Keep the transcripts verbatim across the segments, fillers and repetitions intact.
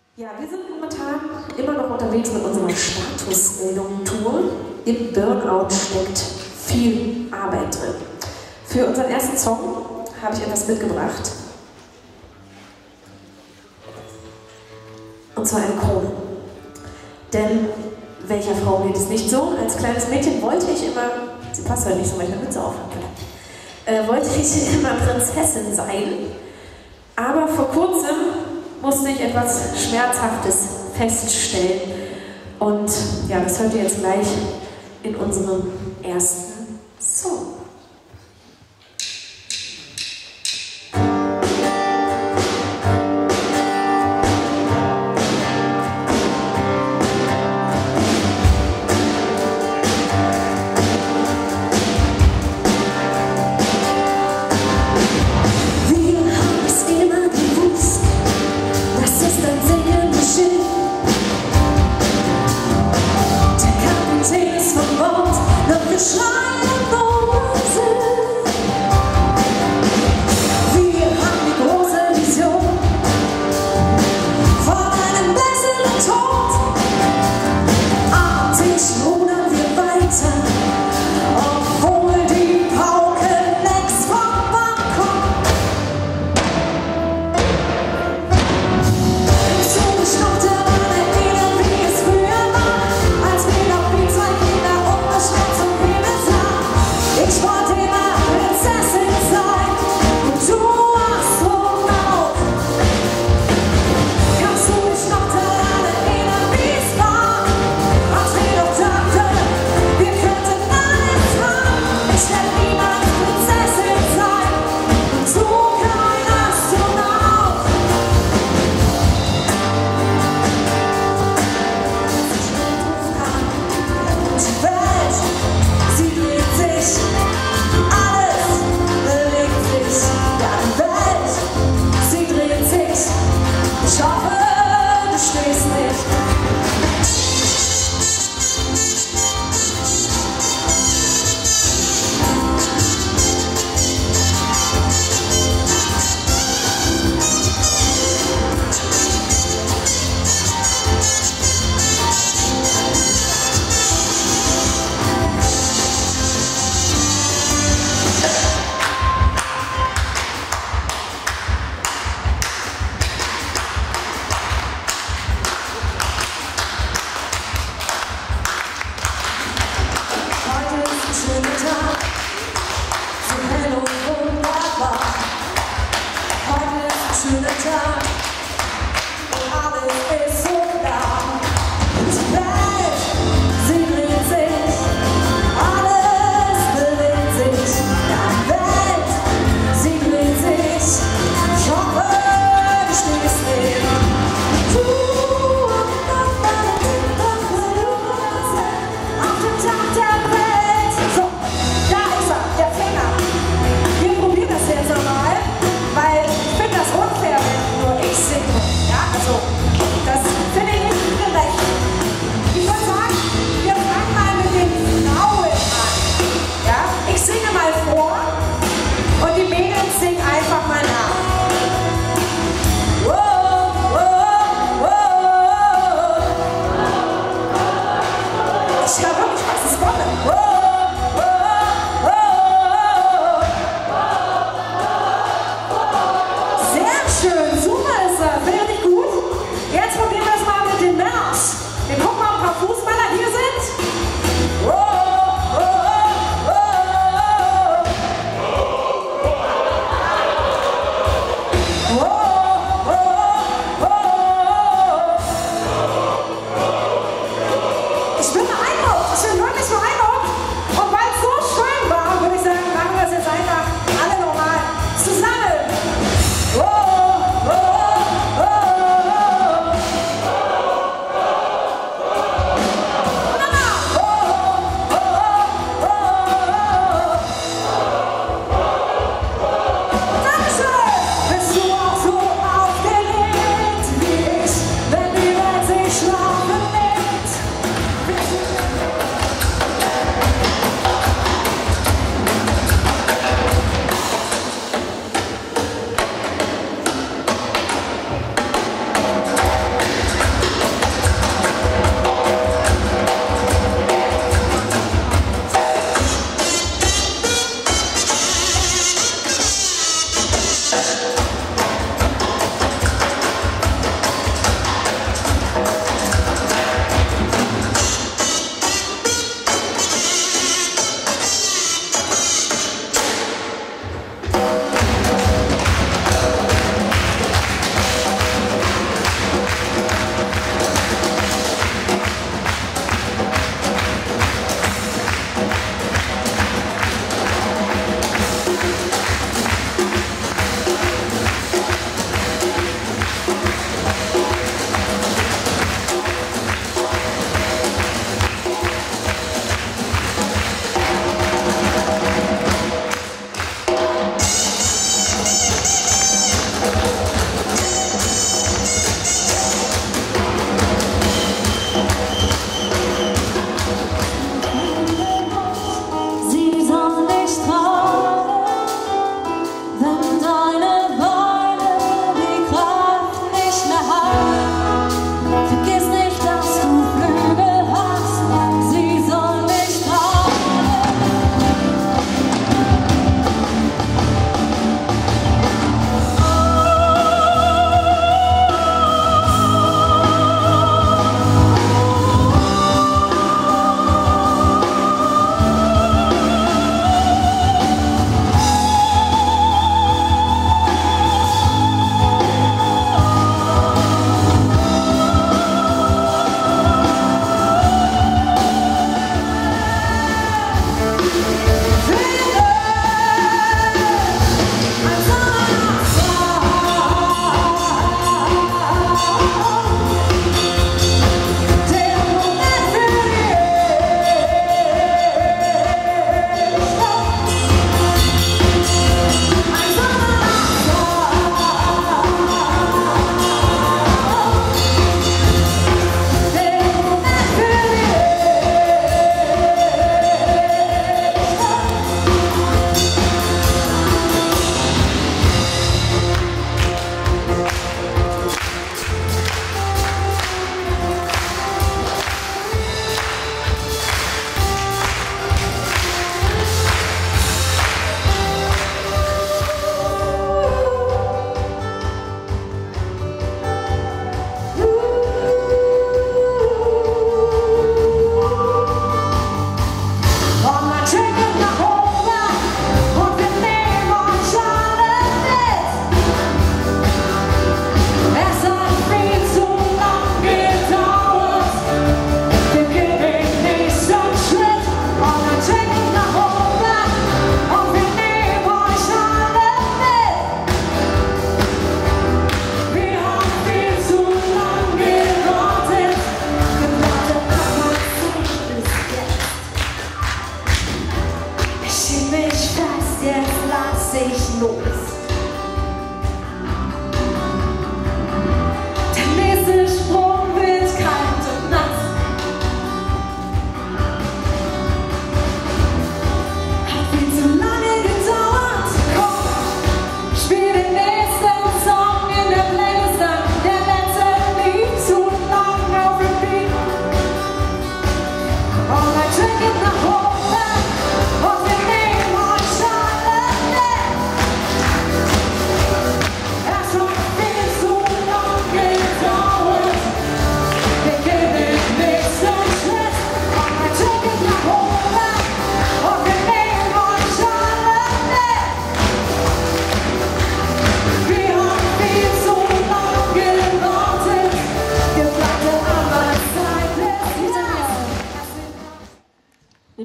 Ja, wir sind momentan immer noch unterwegs mit unserer Statusmeldung-Tour. Im Burnout steckt viel Arbeit drin. Für unseren ersten Song habe ich etwas mitgebracht. Und zwar eine Krone. Denn welcher Frau geht es nicht so? Als kleines Mädchen wollte ich immer, sie passt heute nicht so, weil ich eine Mütze auf habe, äh, wollte ich immer Prinzessin sein. Aber vor kurzem musste ich etwas Schmerzhaftes feststellen. Und ja, das hört ihr jetzt gleich in unserem ersten Song. Schreien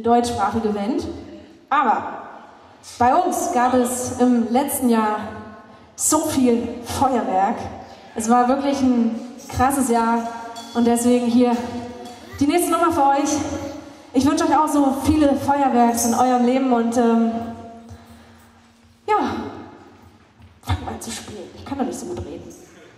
deutschsprachige Band. Aber bei uns gab es im letzten Jahr so viel Feuerwerk. Es war wirklich ein krasses Jahr und deswegen hier die nächste Nummer für euch. Ich wünsche euch auch so viele Feuerwerks in eurem Leben und ähm, ja, fangt mal an zu spielen. Ich kann doch nicht so gut reden.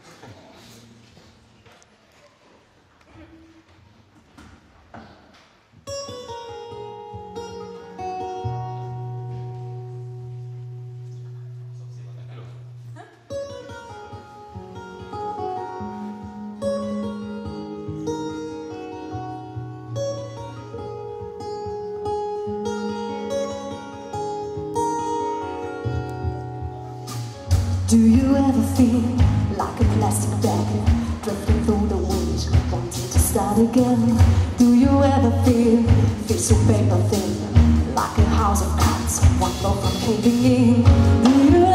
Do you ever feel like a plastic bag drifting through the wind, wanting to start again? Do you ever feel, feel so paper thin, like a house of cards, one blow from caving in? Do you